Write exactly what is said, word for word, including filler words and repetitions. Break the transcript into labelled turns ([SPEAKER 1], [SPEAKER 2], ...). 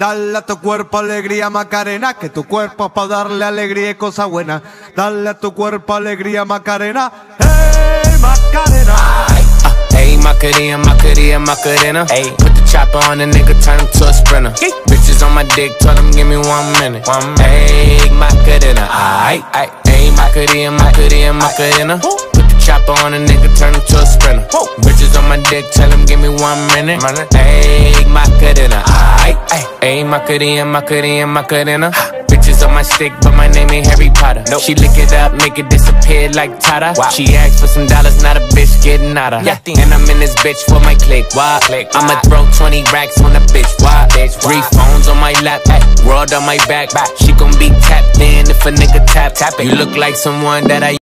[SPEAKER 1] Dale a tu cuerpo alegría Macarena, que tu cuerpo es pa' darle alegría y cosas buenas. Dale a tu cuerpo alegría Macarena, hey Macarena.
[SPEAKER 2] Hey, Macarena, Macarena, Macarena. Hey, put the chopper on the nigga, turn him to a sprinter. Hey. Bitches on my dick, tell him give me one minute. One minute. Hey, Macarena, aight, aight. Hey, Macarena, Macarena, Macarena. Put the chopper on a nigga, turn him to a sprinter. Whoa. Bitches on my dick, tell him give me one minute. Hey, Macarena, aight, aight. Hey, Macarena, Macarena, Macarena. Bitches on my stick, but my name ain't Harry Potter. Nope. She lick it up, make it disappear like Tata. Wow. She asked for some dollars, not a bitch getting out of. Yeah. And I'm in this bitch for my click. Why? Click. I'ma throw twenty racks on a bitch. Why? Bitch. Three phones on my lap, world on my back. Back. She gon' be tapped in if a nigga tap. Tap it. You look like someone that I